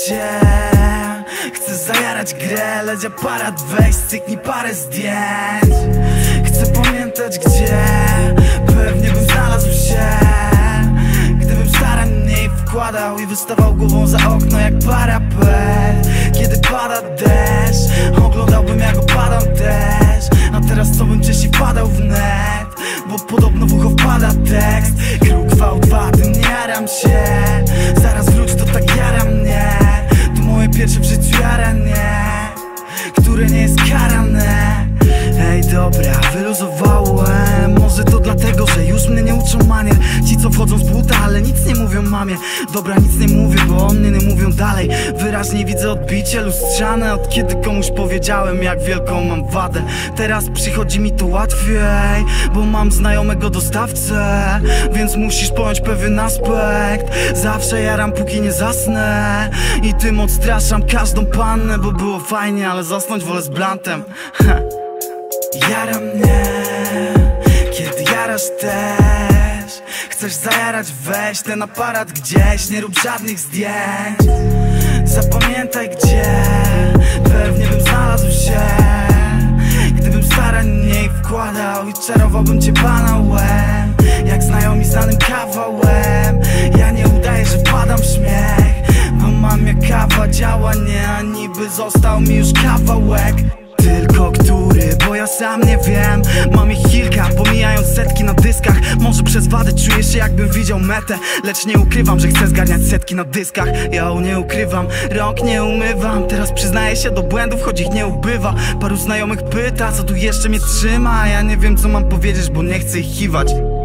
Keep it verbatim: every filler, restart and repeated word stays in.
się. Chcę zajarać grę, leć aparat, weź, cyknij parę zdjęć. Chcę pamiętać gdzie, pewnie bym znalazł się, gdybym staranniej wkładał i wystawał głową za okno jak parapet. Kiedy pada deszcz, oglądałbym jak opadam też. A teraz co bym częściej wpadał w net, bo podobno w ucho wpada tekst. Kruk V dwa, tym nie jaram się. Zaraz wróć, to tak jara mnie. To moje pierwsze w życiu jaranie, które nie jest karane. Ej dobra, wyluzowałem. Może to dlatego, że już mnie nie uczą manier. Ci co wchodzą z buta, ale nic nie mówią mamie. Dobra, nic nie mówię, bo o mnie nie mówią dalej. Wyraźnie widzę odbicie lustrzane od kiedy komuś powiedziałem, jak wielką mam wadę. Teraz przychodzi mi to łatwiej, bo mam znajomego dostawcę, więc musisz pojąć pewien aspekt. Zawsze jaram póki nie zasnę i tym odstraszam każdą pannę, bo było fajnie, ale zasnąć wolę z blantem. Jara mnie, kiedy jarasz też. Chcesz zajarać, weź ten aparat gdzieś. Nie rób żadnych zdjęć. Zapamiętaj gdzie, pewnie bym znalazł się, gdybym staranniej wkładał i czarowałbym cię banałem, jak znajomi znanym kawałem. Ja nie udaję, że wpadam w śmiech, bo mam jak kawa działa, nie, a niby został mi już kawałek. Tylko który, bo ja sam nie wiem. Mam ich kilka, pomijając setki na dyskach. Może przez wadę czuję się jakbym widział metę, lecz nie ukrywam, że chcę zgarniać setki na dyskach. Ja nie ukrywam, rąk nie umywam. Teraz przyznaję się do błędów, choć ich nie ubywa. Paru znajomych pyta, co tu jeszcze mnie trzyma, a ja nie wiem co mam powiedzieć, bo nie chcę ich kiwać.